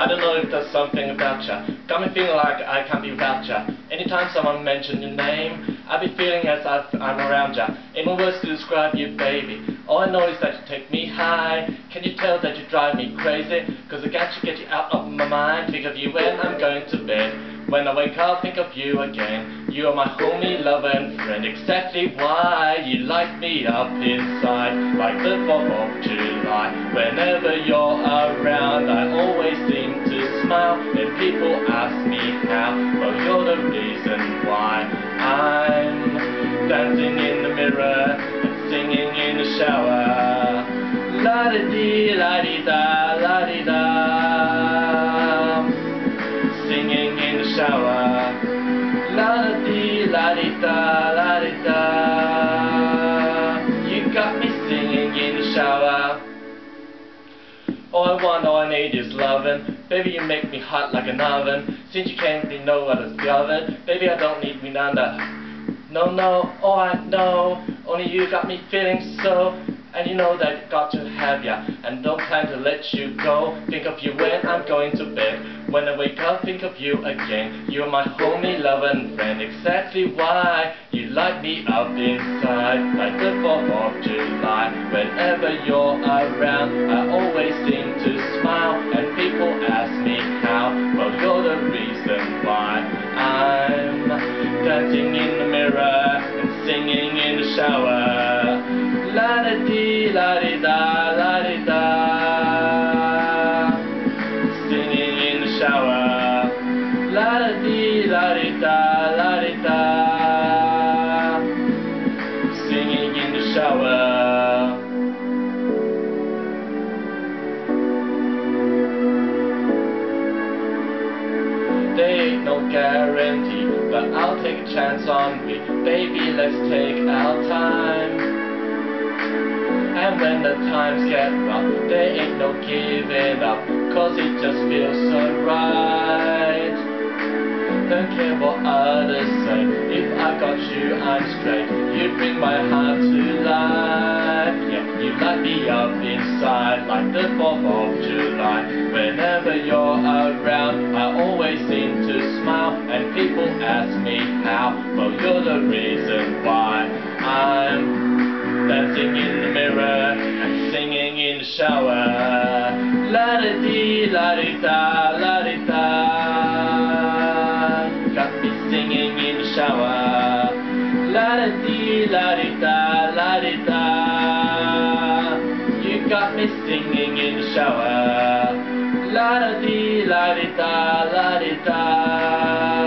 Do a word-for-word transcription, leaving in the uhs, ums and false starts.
I don't know if there's something about ya. Got me feeling like I can't be without ya. Anytime someone mentions your name, I be feeling as if I'm around ya. Ain't no words to describe you, baby. All I know is that you take me high. Can you tell that you drive me crazy? Cause I got to get you out of my mind. Think of you when I'm going to bed. When I wake up, think of you again. You are my homie, lover and friend. Exactly why you light me up inside, like the fourth of July. Whenever you're around, I always seem to smile. And people ask me how, well you're the reason why. I'm dancing in the mirror and singing in the shower. La-di-dee, la-di-da, la-di-da. Singing in the shower. La-di-dee, la-di-da, la-di-da. You got me singing in the shower. All I want, all I need is lovin'. Baby, you make me hot like an oven. Since you can't be no other's the oven, baby, I don't need me none. No, no, all I know, only you got me feeling so. And you know that got to have ya, and don't plan to let you go. Think of you when I'm going to bed. When I wake up, think of you again. You're my homie, lover and friend. Exactly why you light me up inside, like the fourth of July. Whenever you're around, I always seem to smile. And people ask me how, well you're the reason why. I'm dancing in the mirror and singing in the shower. La-di-dee, la-di-da, la-di-da. Singing in the shower. La-di-dee, la-di-da, la-di-da. Singing in the shower. There ain't no guarantee, but I'll take a chance on me. Baby, let's take our time. And when the times get rough, there ain't no giving up, cause it just feels so right. Don't care what others say, if I got you, I'm straight. You bring my heart to life. Yeah, you light me up inside, like the fourth of July. Whenever you're around, I always seem to smile. And people ask me how, well you're the reason why. I'm dancing in the mirror and singing in the shower. La-di-dee, la-di-da, la-di-da. Got me singing in the shower. La-di-dee, la-di-da, la-di-da. You got me singing in the shower. La-di-dee, la-di-da, la-di-da.